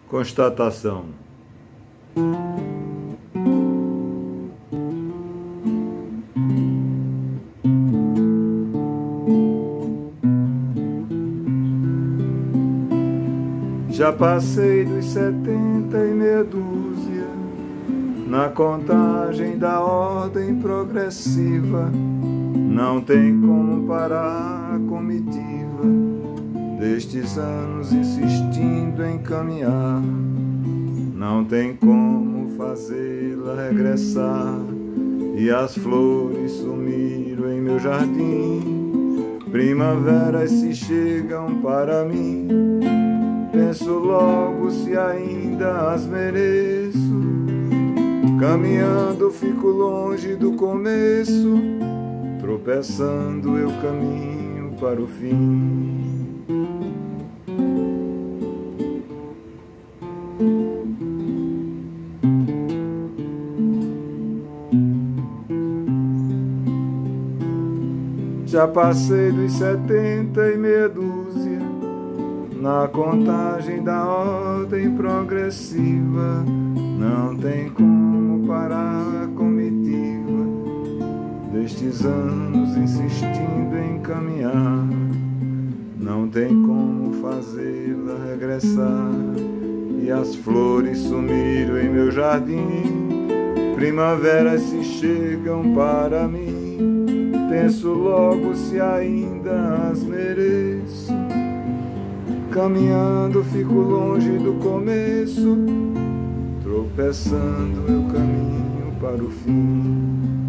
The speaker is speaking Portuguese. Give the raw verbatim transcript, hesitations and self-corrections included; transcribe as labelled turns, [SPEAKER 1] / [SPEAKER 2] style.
[SPEAKER 1] Constatação. Já passei dos setenta e meia dúzia, na contagem da ordem progressiva. Não tem como parar a comitiva destes anos insistindo em caminhar. Não tem como fazê-la regressar, e as flores sumiram em meu jardim. Primaveras se chegam para mim, penso logo se ainda as mereço. Caminhando fico longe do começo, tropeçando eu caminho para o fim. Já passei dos setenta e meia dúzia, na contagem da ordem progressiva. Não tem como parar a comitiva destes anos insistindo em caminhar. Não tem como fazê-la regressar, e as flores sumiram em meu jardim. Primaveras se chegam para mim, penso logo se ainda as mereço. Caminhando fico longe do começo, tropeçando eu caminho para o fim.